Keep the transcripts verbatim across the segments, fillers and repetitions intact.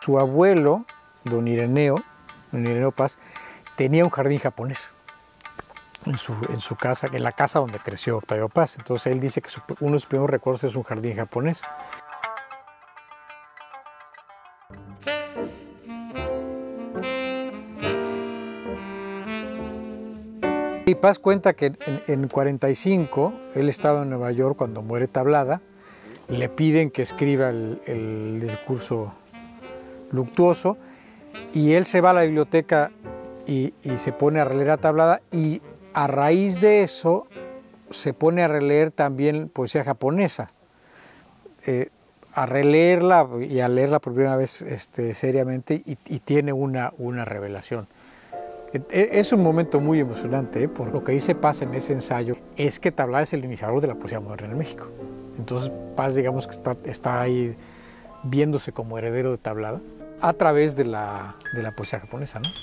su abuelo, don Ireneo, don Ireneo Paz, tenía un jardín japonés en su, en su casa, en la casa donde creció Octavio Paz. Entonces él dice que su, uno de sus primeros recuerdos es un jardín japonés. Y Paz cuenta que en, en cuarenta y cinco, él estaba en Nueva York cuando muere Tablada, le piden que escriba el, el discurso luctuoso, y él se va a la biblioteca y, y se pone a releer a Tablada, y a raíz de eso se pone a releer también poesía japonesa, eh, a releerla y a leerla por primera vez este, seriamente, y, y tiene una, una revelación. Es un momento muy emocionante, ¿eh? Por lo que dice Paz en ese ensayo, es que Tablada es el iniciador de la poesía moderna en México. Entonces Paz, digamos que está, está ahí viéndose como heredero de Tablada a través de la, de la poesía japonesa, ¿no?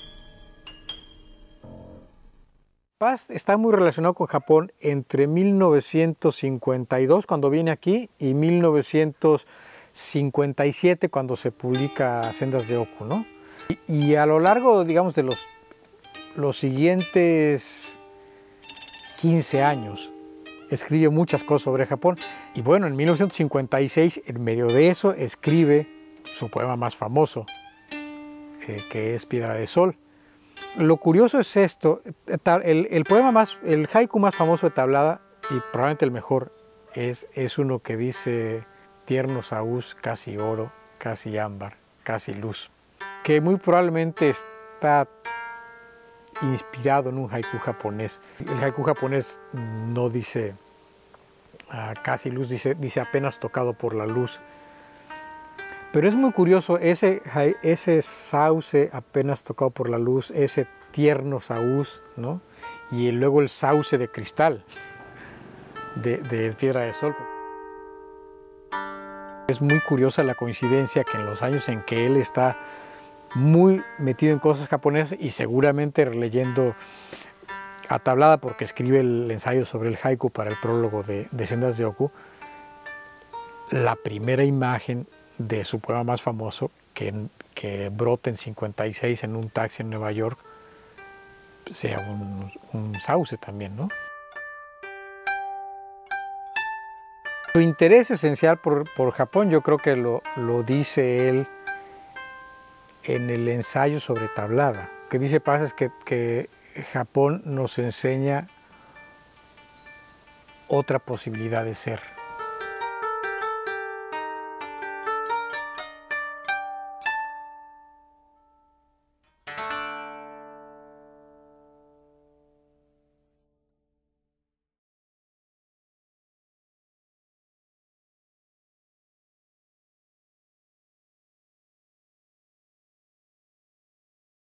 Paz está muy relacionado con Japón entre mil novecientos cincuenta y dos, cuando viene aquí, y mil novecientos cincuenta y siete, cuando se publica Sendas de Oku, ¿no? Y, y a lo largo, digamos, de los los siguientes quince años escribe muchas cosas sobre Japón, y bueno, en mil novecientos cincuenta y seis, en medio de eso, escribe su poema más famoso, eh, que es Piedra de Sol. Lo curioso es esto, el, el poema más, el haiku más famoso de Tablada, y probablemente el mejor, es, es uno que dice: tierno saúz, casi oro, casi ámbar, casi luz, que muy probablemente está inspirado en un haiku japonés. El haiku japonés no dice uh, casi luz, dice, dice apenas tocado por la luz. Pero es muy curioso, ese, ese sauce apenas tocado por la luz, ese tierno saúz, ¿no? Y luego el sauce de cristal de, de Piedra de Sol. Es muy curiosa la coincidencia que en los años en que él está muy metido en cosas japonesas y seguramente releyendo a Tablada, porque escribe el ensayo sobre el haiku para el prólogo de, de Sendas de Oku, la primera imagen de su poema más famoso, que, que brota en cincuenta y seis en un taxi en Nueva York, sea un, un sauce también, ¿no? Su interés esencial por, por Japón, yo creo que lo, lo dice él en el ensayo sobre Tablada. Lo que dice Paz es que, que Japón nos enseña otra posibilidad de ser.